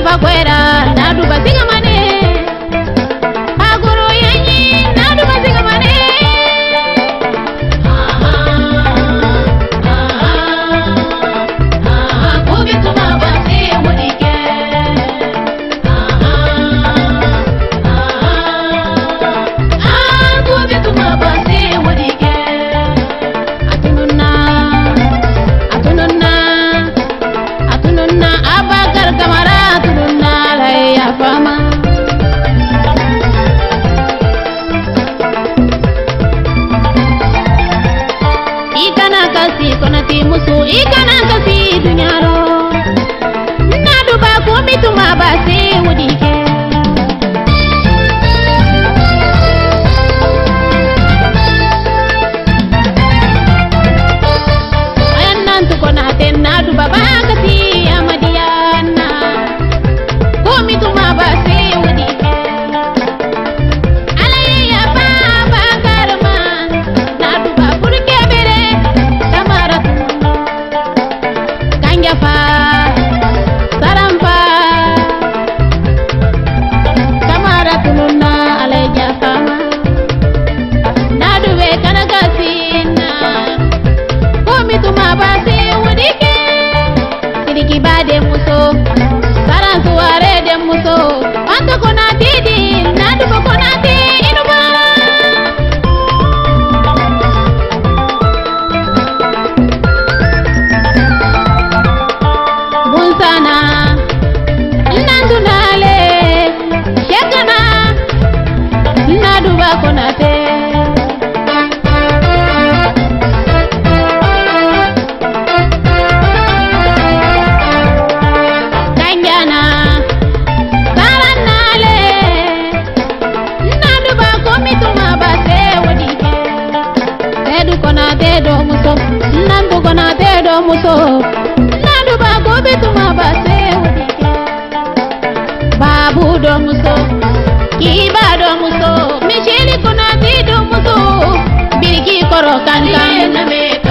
fakwera nadu basinga mane aguru yanyi nadu basinga mane kubituma basi mudike kubituma basi mudike atununna abakar kamara atununna laya fama ikana kasi konati musu ikana kasi dunyaro nadu ba kumituma basi mudike nadu baba kasi amadiana komi tuma basi wudike alaya baba karma nadu babul kebere kamara kanja fa sarampa kamara tununa alaya fama nadu be kanakasi na komi tuma basi Sidiki bade muso, saran suare de muso. Anto konati di, nadu ko konati inuba. Bunsana, nandu nale, shekana, nadu ba konate. Do muso nandu kona te do muso nandu ba gobe tuma base wudike babu do muso kiba do muso micheli kona te do muso biriki koro kankan